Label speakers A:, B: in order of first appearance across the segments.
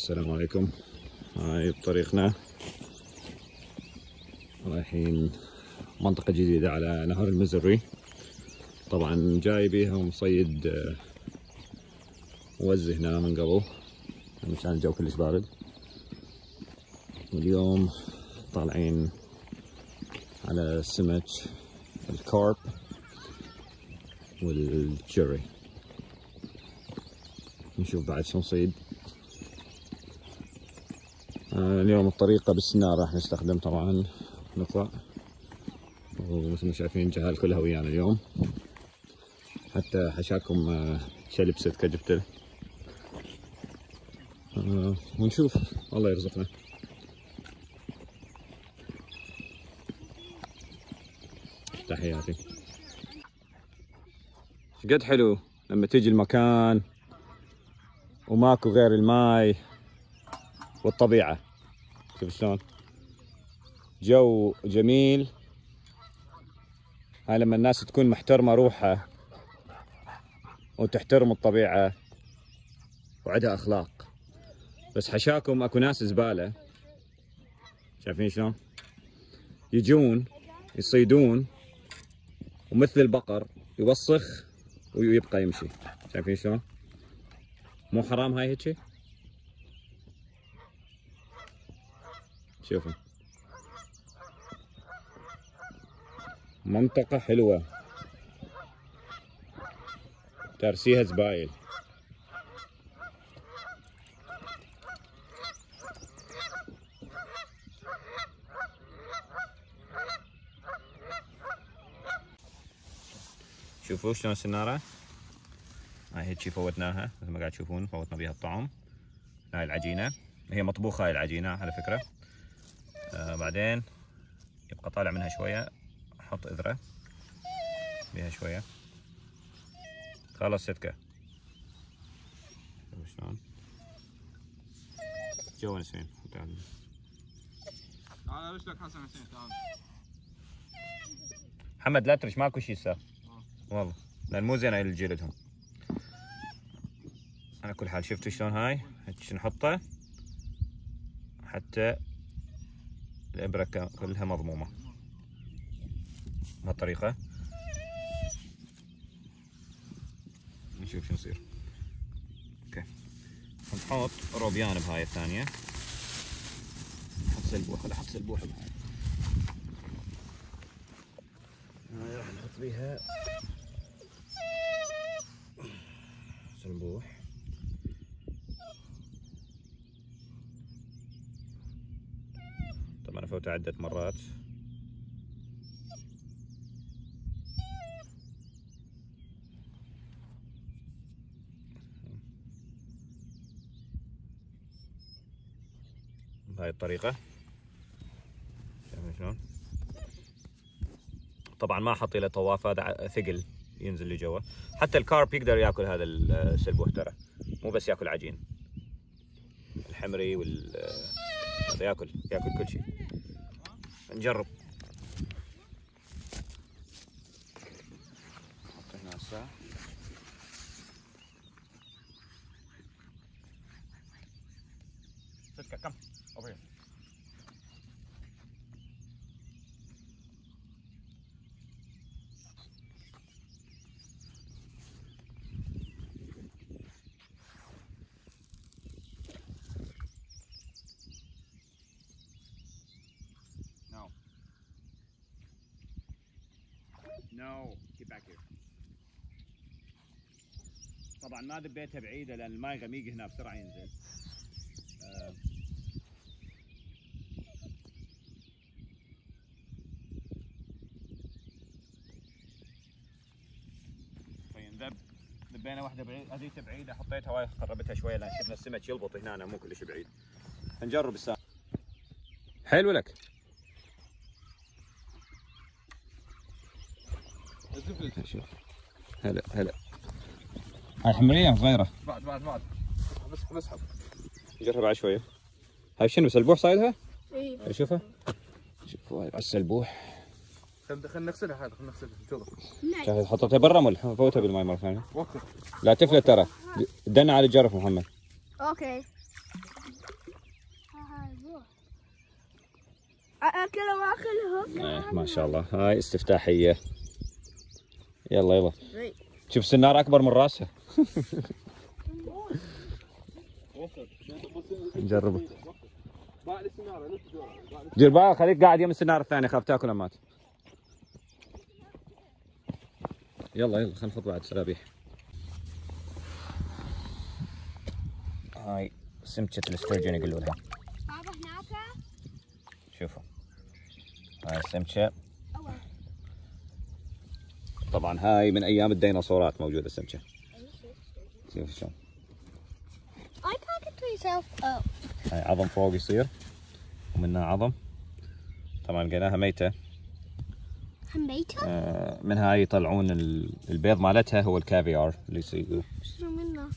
A: السلام عليكم. هاي بطريقنا رايحين منطقة جديدة على نهر المزري. طبعا جاي بيها ومصيد وز هنا من قبل مشان الجو كلش بارد، واليوم طالعين على سمك الكارب والجري. نشوف بعد شو نصيد. اليوم الطريقة بالسنارة راح نستخدم طبعا نطلع، ومثل ما شايفين جهال كلها ويانا اليوم، حتى حشاكم شلب ستكة جبته. ونشوف الله يرزقنا. تحياتي. شقد حلو لما تيجي المكان وماكو غير الماي والطبيعة. شوف شلون جو جميل. هاي لما الناس تكون محترمة روحها وتحترم الطبيعة وعندها أخلاق. بس حشاكم اكو ناس زبالة، شايفين شلون يجون يصيدون ومثل البقر يوسخ ويبقى يمشي. شايفين شلون؟ مو حرام هاي هيك؟ شوفوا منطقة حلوة ترسيها زبايل. شوفوا شلون السنارة هاي هيك فوتناها مثل ما قاعد تشوفون، فوتنا بيها الطعم. هاي العجينة هي مطبوخة، هاي العجينة على فكرة. بعدين يبقى طالع منها شوية، احط اذرة بيها شوية، خلص ستكة. شلون جو نسين.
B: تعال ارش لك حسن حسين. تعال
A: محمد لا ترش، ماكو شيء صار والله، لان مو زين لجلدهم. على كل حال شفتوا شلون هاي هيك نحطه حتى الابره كلها مضمومه بهالطريقه. نشوف شو يصير. اوكي نحط روبيان بهاي الثانيه، نحط سلبوح ولا احط سلبوح بهاي. هاي راح نحط بيها سلبوح. طبعا افوتها عدة مرات. بهاي الطريقة. شايفين شلون؟ طبعا ما احط له طواف، هذا ثقل ينزل لجوا. حتى الكارب يقدر ياكل هذا السلبوح ترى، مو بس ياكل عجين. الحمري هذا ياكل كل شيء. نجرب. نحط هنا هسه. ستكة كم over here. No, get back here. طبعا ما ذبيتها بعيدة لأن الماي غميق هنا بسرعة ينزل. ذبينا واحدة بعيد، هذيك بعيدة حطيتها وايد قربتها شوية لأن شفنا السمك يلبط هنا، مو كلش بعيد. نجرب الساعة. حلو لك. شوف هلا هلا. هاي حمرية صغيرة.
B: بعد اسحب.
A: نجربها بعد شوية. هاي شنو سلبوح صايدها؟
C: اي
A: شوفها. شوفوا هاي السلبوح.
B: خلينا نغسلها. هذا خلينا نغسلها. شوف
A: شايف حطيتها برا ولا فوتها بالماء مرة ثانية؟
B: وقف.
A: لا تفلت ترى. دنا على الجرف محمد.
C: اوكي. اكله واكلهم.
A: ايه ما شاء الله، هاي استفتاحية. يلا يلا شوف السنارة أكبر من راسها. نجربه. دير بالك خليك قاعد يم السنارة الثانية، خاف تاكل أمات. يلا يلا خلينا نحط بعد سرابيح. هاي سمكة الاسترجن يقولوا لها.
C: بابا هناك.
A: شوفوا هاي السمكة، طبعا هاي من أيام الديناصورات موجودة السمكة. شوف شلون.
C: I can't get to yourself up.
A: هاي عظم فوق يصير ومنها عظم، طبعا لقيناها ميتة.
C: ميتة؟
A: من هاي يطلعون البيض مالتها، هو الكافيار اللي يصير.
C: شنو منه؟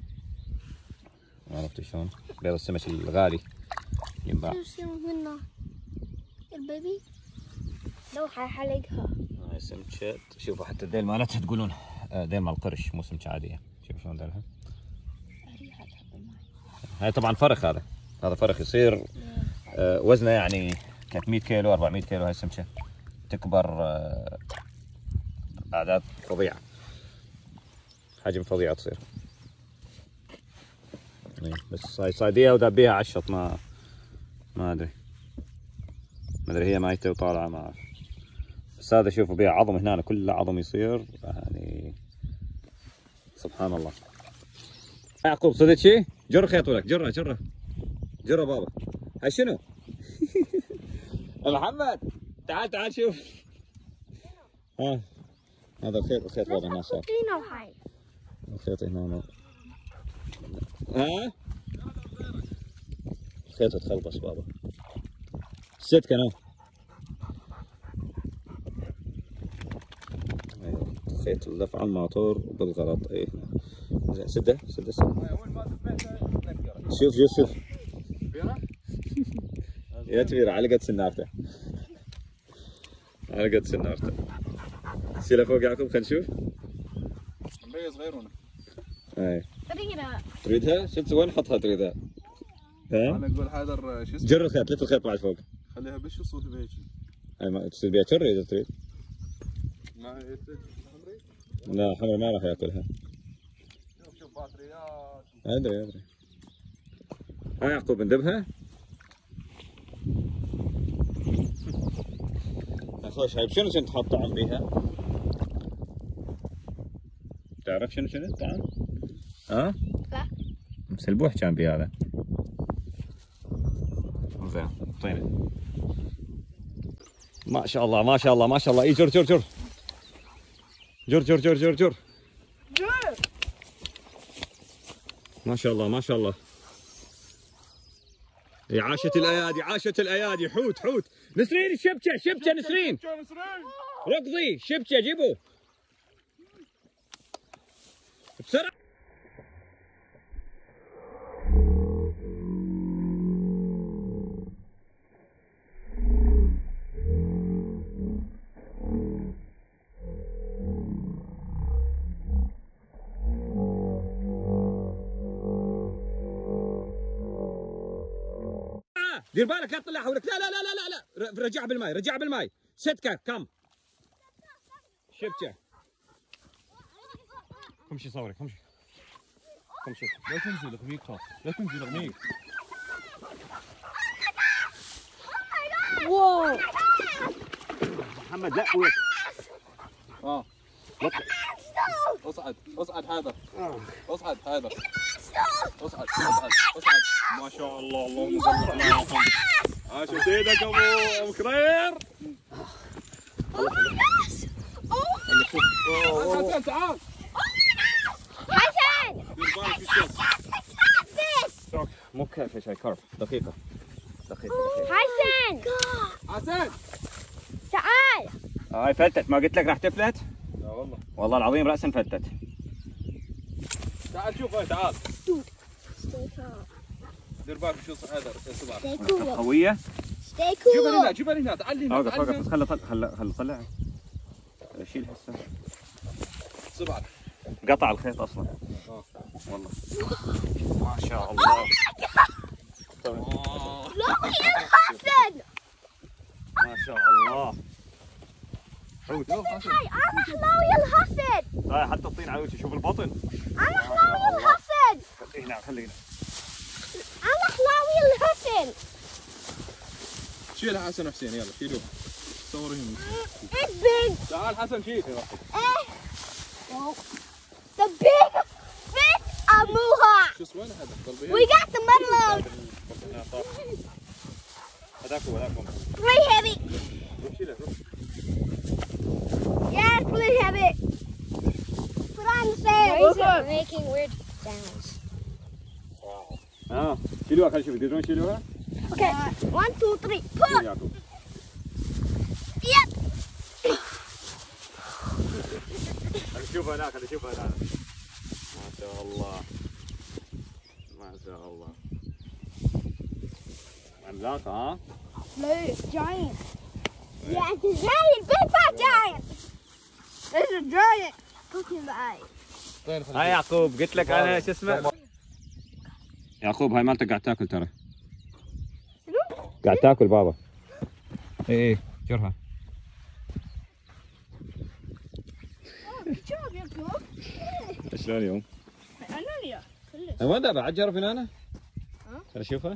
A: ما عرفت شلون، بيض السمك الغالي ينباع.
C: شنو منه؟ البيبي؟ لو حلقها.
A: هاي سمكة، شوفوا حتى الذيل مالتها تقولون ذيل مال القرش، مو سمكة عادية. شوفوا شلون ذيلها. هاي طبعا فرخ، هذا فرخ يصير وزنه يعني 300 كيلو 400 كيلو. هاي السمكة تكبر أعداد فظيعة، حجم فظيع تصير. بس هاي صايديها ودابيها على الشط، ما ادري هي مايته وطالعه، ما اعرف. بس هذا شوفوا بيها عظم هنا، كله عظم يصير يعني سبحان الله. يعقوب صدق شيء؟ جر خيط ولك، جره بابا. هاي شنو؟ محمد تعال شوف. ها هذا الخيط بابا هنا صار. الخيط هنا ها الخيط تخلبص بابا. ست كنا الخيط لف على الماطور بالغلط. اي زين سده شوف يا كبيرة على قد سنارته، شيلها فوق يعقوب خلينا نشوف.
B: مبيز غيرنا.
A: اي تريدها؟ شفت وين حطها تريدها؟ ها؟
B: انا اقول حيدر شو اسمه؟
A: جر الخيط، لف الخيط بعد فوق.
B: خليها بشوس وتبيها شي.
A: اي ما تصير بيها شري اذا تريد.
B: ما هي حمري؟
A: لا حمر ما راح ياكلها.
B: شوف باتريات.
A: ادري. ها يعقوب ندبها؟ خوش هاي شنو كنت حاط طعم بيها؟ تعرف شنو الطعم؟ ها؟
C: لا.
A: مسلبوح كان بي هذا. زين اعطيني. ما شاء الله اي جر ما شاء الله. عاشت الايادي. حوت نسرين، الشبكه نسرين ركضي، شبكه جيبوا بسرعه. دير بالك لا تطلع حولك. لا رجع بالماي. ستك كم شبكه. امشي صورك امشي.
B: لا تنزل غميق، خاف لا تنزل غميق.
C: واو
A: محمد لا ويت.
B: اصعد حيدر. اصعد ما شاء الله، اللهم صل على محمد. عاشت ايدك ابو كرير. حسن تعال.
C: حسن
B: دير بالك في الشوك.
A: مو كيف هاي كارب. دقيقه
C: حسن تعال.
A: هاي فتت، ما قلت لك راح تفلت؟
B: لا
A: والله العظيم راسا فتت.
B: تعال شوف هاي تعال. دير بالك شو حيدر صباح.
A: قويه.
B: جيبها هنا تعال هنا.
A: اوقف بس خله طلع. شيل هسه.
B: صباح
A: قطع الخيط اصلا. والله ما شاء الله.
C: حسن
A: ما شاء الله. حوت.
C: هاي انا حلاوي الحسد.
A: هاي حتى الطين على وجهي، شوف البطن.
C: انا حلاوي الحسد.
A: خليه هنا خليه هنا.
C: انا حلاوي الحسن.
B: شيلها حسن وحسين يلا شيلوها. صورهم.
C: It's big.
B: تعال حسن شيل.
C: The big fish are Muha.
B: شو اسمه هذا؟
C: We got the mudload.
A: هذاك هو هذاك هو.
C: Really heavy.
B: شيلها.
C: Yeah, it's really heavy. Put on the sand. Making weird sounds.
A: شيلوها خلينا نشوف تقدرون تشيلوها؟
C: Okay. 1, 2, 3. Pull.
A: يعقوب.
C: Yep.
A: خلينا نشوفها هناك خلينا نشوفها هناك. ما شاء الله. ما شاء الله. عملاقة ها؟
C: No, giant. Yeah, it's a giant. Big fat giant. This is a giant. Talking about.
A: هاي يعقوب قلت لك انا شو اسمه؟ يعقوب هاي مالتك قاعد تاكل ترى. قاعد تاكل بابا. اي جرها.
C: Good job, Jacob.
A: شلون اليوم؟
C: أنا يا كلش.
A: وين ذا بعد جرب هنا انا؟ ترى شوفها.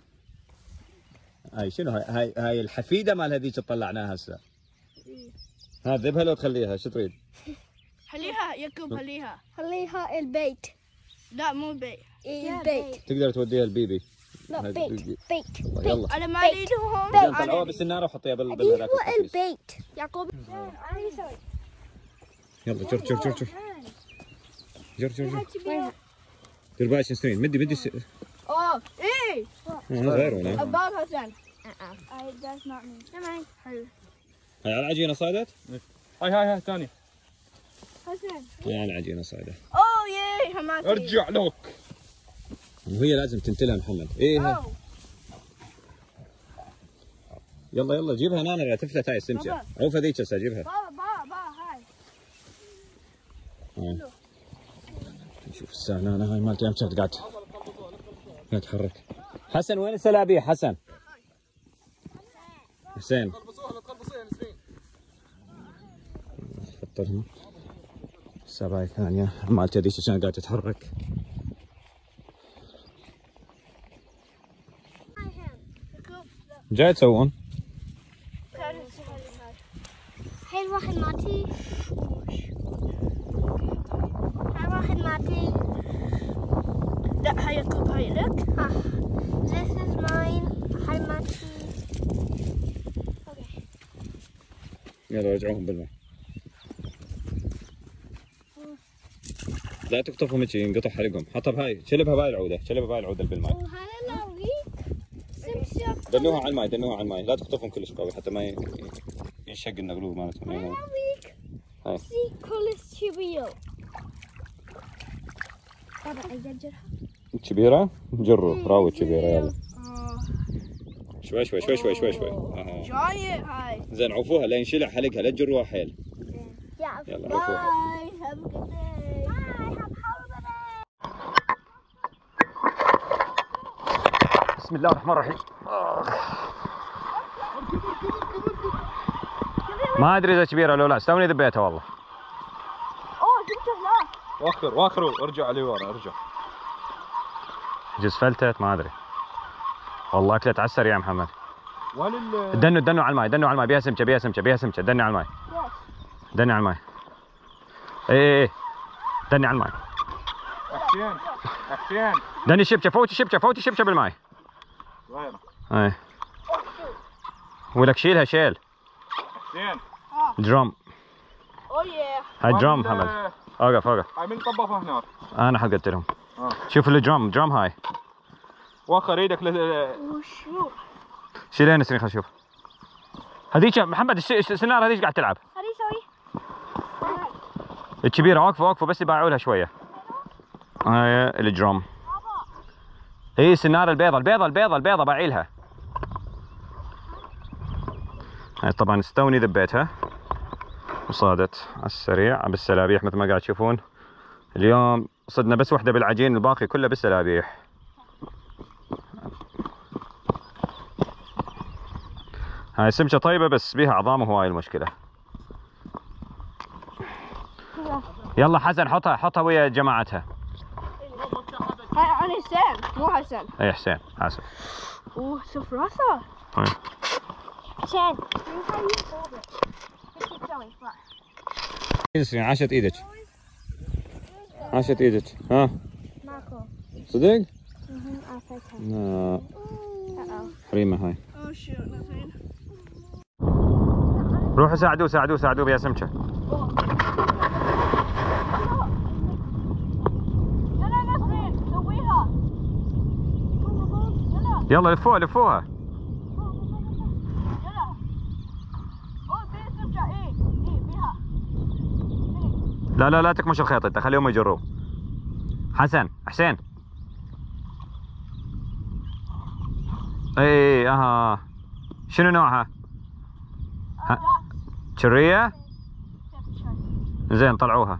A: هاي شنو هاي الحفيده مال هذيك اللي طلعناها هسه. ها ذبها لو تخليها شو تريد؟
D: خليها يكب خليها.
C: خليها البيت.
D: لا مو بيت.
C: البيت.
A: تقدر توديها البيبي.
C: لا
A: هاي
C: بيت.
A: بيبي.
C: بيت.
A: يلا.
D: انا ما
C: بيت.
D: اريدهم.
C: بيت.
A: زين طلعوها بالسناره وحطيها
C: هذه
A: بالهذاك
C: هو
A: التحفيز.
C: البيت. يعقوب.
A: يلا جر جر جر جر. جر جر جر. دير بالك سنين مدي
D: اوه ايه.
A: غير ولا؟
D: الباب حسن.
C: That's not me. Come on.
A: هاي على العجينه صايدت؟
B: هاي ثانية.
D: حسن.
A: هاي على العجينه صايده.
D: اوه ياي حماتي.
B: ارجع لك.
A: وهي لازم تنتلها محمد. ايه
D: أوه.
A: يلا يلا جيبها نانا لا تفلت هاي السمسه.
D: بابا.
A: عوف هذيك هسه جيبها.
D: بابا هاي.
A: شوف الساعه نانا هاي مالتي امشت قاعد تتحرك. حسن وين السلابيح حسن؟ حسين. حط لهم السبايك ثانيه مالتي هذيك عشان قاعد تتحرك. جاي تسوون؟
C: هاي واحد ماتي. هاي واحد ماتي.
D: لا هاي يكب هاي لك.
C: This is mine. هاي ماتي.
A: يلا رجعوهم بالماء. لا تقطفهم هيك ينقطع حرقهم. حطها بهاي شلبها بهاي العوده شلبها بهاي العوده بالماء.
C: وهذا لويك. سمسم.
A: دنوها على الماء دنوها على الماء لا تقطفهم كلش قوي حتى ما ينشق النقلوب مالتهم.
C: لويك.
A: هاي
C: سي كولس شبيو. بابا أجرها.
A: كبيرة جروا راوي كبيرة يلا. شوي شوي شوي شوي شوي شوي.
D: جاي هاي.
A: زين عوفوها لا ينشلع حلقها لا تجروها حيل. يلا عوفوها.
D: باي have a good day.
A: بسم الله الرحمن الرحيم. ما ادري اذا كبيرة لو لا استوني ذبيتها والله.
D: اوه شفت لا.
B: واخر ارجع لورا ارجع.
A: جز فلتت ما ادري. والله اكلت على السريع يا محمد.
B: وين
A: دنوا على الماي بيها سمكة دني على الماي. دني على الماي. ايه دني على الماي.
B: حسين
A: دني شبكة فوتي شبكة بالماي.
B: صغيرة.
A: ايه ولك شيلها شيل.
B: حسين
A: درام.
D: اوه يا.
A: هاي درام محمد. اوقف
B: هاي من طبخها هناك.
A: انا حقدت لهم. شوف الدرام هاي.
B: واخر ايدك
D: وشو؟
A: شيلين سنين خل شوف. هذيك محمد السنارة هذيك قاعد تلعب.
C: خليه يسوي.
A: الكبيرة واقفة بس يباعوا لها شوية. هاي الدرام. هي السنارة البيضة باعي لها. هاي طبعا استوني ذبيتها وصادت على السريع بالسلابيح مثل ما قاعد تشوفون. اليوم صدنا بس وحدة بالعجين الباقي كله بالسلابيح. هاي سمكة طيبة بس بيها عظام وهواي المشكلة. يلا حسن حطها ويا جماعتها.
C: هاي أنا حسين مو حسن.
A: اي حسين اسف.
C: اوه شوف راسه. حسين.
A: عاشت ايدك. عاشت ايدك. ها؟
C: ماكو.
A: صدق؟
C: عافتها.
A: لا. حريمة هاي. روحوا ساعدوه بيا سمكة. يلا لفوها. لا تكمش الخيط انت، خليهم يجروه. حسين اي اها. شنو نوعها؟ شرية؟ زين طلعوها.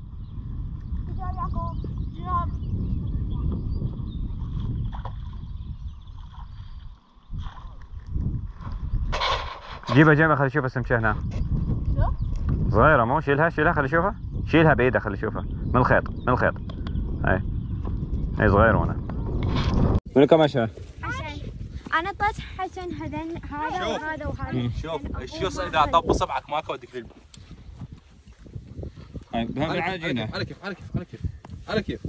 A: جيبها خلي اشوف السمكة هنا. صغيرة مو؟ شيلها خلي اشوفها. شيلها بايدها خلي اشوفها. من الخيط. هاي صغيرونة. منو كمشها؟
C: حسن. أنا طلعت حسن هذا وهذا.
B: شوف الشيص اذا طب صبعك ما اوديك للبحر.
A: هاي بهم العجينة.
B: على كيف.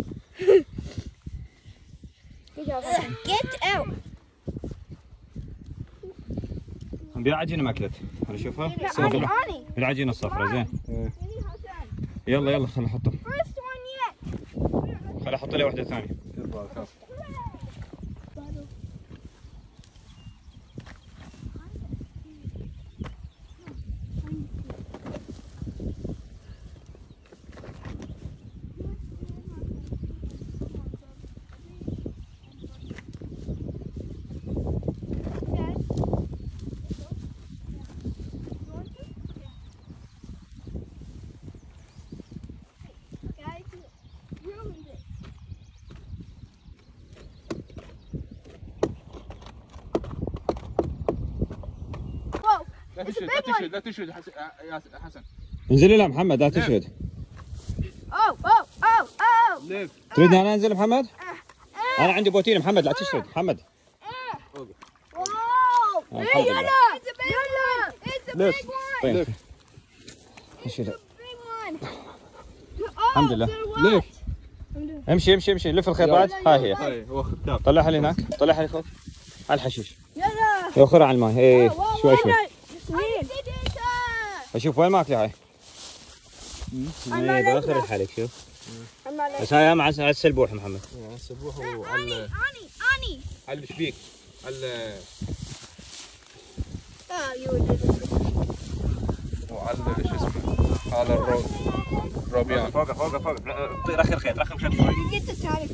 C: Get out.
A: نبيع عجينة ما اكلت. خلي اشوفها.
C: أني.
A: بالعجينة الصفراء زين. يلا خلي احطها.
C: First one yet.
A: خلي احط لي واحدة ثانية.
B: لا تشهد يا حسن.
A: انزلي لا محمد لا تشهد.
B: ليف.
A: تريدني انا انزل محمد؟ انا عندي بوتين محمد لا تشهد محمد.
C: واو.
A: يلا.
C: ليف.
A: طيب. الحمد لله.
B: ليف.
A: امشي لف الخيطات. هاي هي.
B: هاي هو ختام.
A: طلعها لي هناك. طلعها لي فوق على الحشيش.
C: يلا.
A: يوخرها على الماي. ايه شوي
C: سنين.
A: اشوف وين ماكله هاي. ايه باخر حالك شوف. بس هاي مع السلبوح محمد.
B: السلبوح
C: أني.
B: على الشبيك على وعلى شو اسمه على الروبيان.
A: فوق رخي الخيط شوي.
C: قلت تعرف.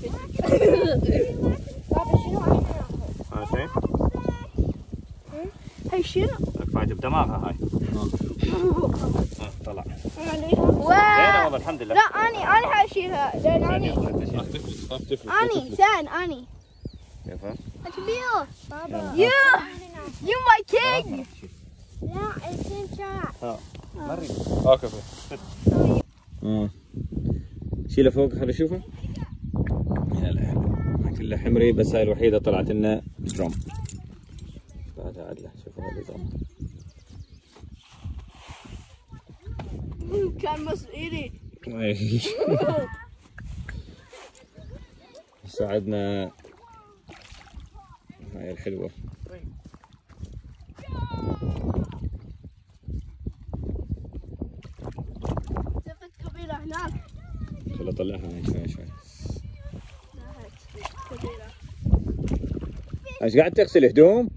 A: هاي
C: هاي شنو؟
A: فايت بدماغها هاي. طلع. زينة والله الحمد لله.
C: لا أنا هشيلها لأن أني
A: كيف؟
C: أتبيه بابا. You my king. لا السمكة.
A: مري.
B: اوكي.
A: شيله فوق خلي اشوفه. كلها حمري بس هاي الوحيدة طلعت لنا دروم. بعدها عدله شوفوا هذا دروم.
C: كان مسؤولي.
A: ساعدنا هاي الحلوة.
C: زفت كبيرة هناك.
A: خل اطلعها هاي شوي. ايش قاعد تغسل هدوم؟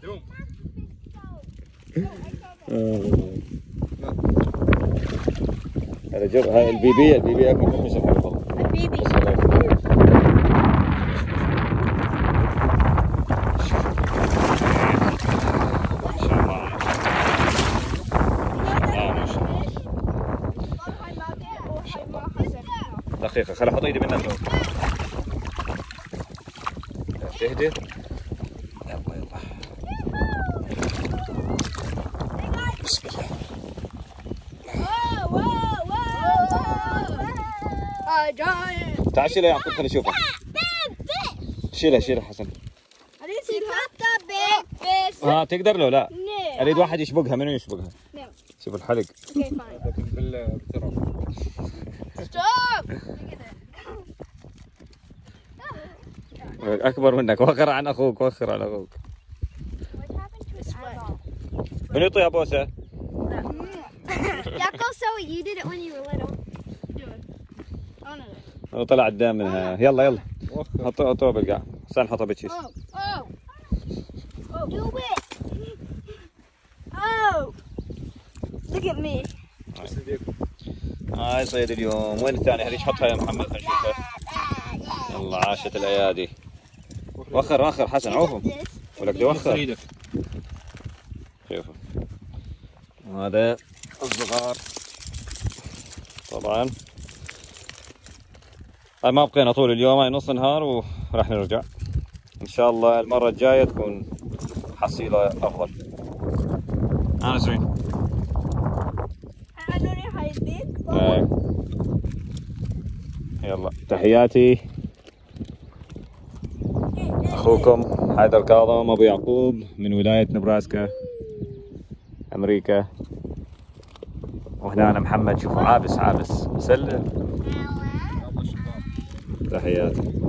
A: هذا جر هاي البيبي اكبر مش والله.
C: البيبي.
A: دقيقة خل احط ايدي منها فوق. تهدي. يلا بسم الله. تعال شيلها يا يعقوب خليني اشوفها. شيلها حسن. تقدر لو لا؟ اريد واحد يشبكها. منو يشبكها؟ شوف الحلق.
B: بالتراب.
A: اكبر منك. وخر عن اخوك. من يعطيها بوسه؟
C: Yaakov, so you did it when you were little.
A: وطلع الدم منها. يلا حطوها بالقاع. استنى نحطها بالكيس.
C: Do it. Oh. Look at me.
A: هاي صيد اليوم. وين الثاني؟ هذيك حطها يا محمد خلينا نشوفها. يلا عاشت الايادي. وخر حسن عوفهم. ولك دي وخر. شوفوا هذا الصغار طبعا. هاي ما بقينا طول اليوم. هاي نص نهار وراح نرجع ان شاء الله. المرة الجاية تكون حصيلة افضل. انا نسرين. يلا تحياتي اخوكم حيدر كاظم ابو يعقوب من ولاية نبراسكا امريكا. وهنا انا محمد. شوفوا عابس سلم. تحياتي.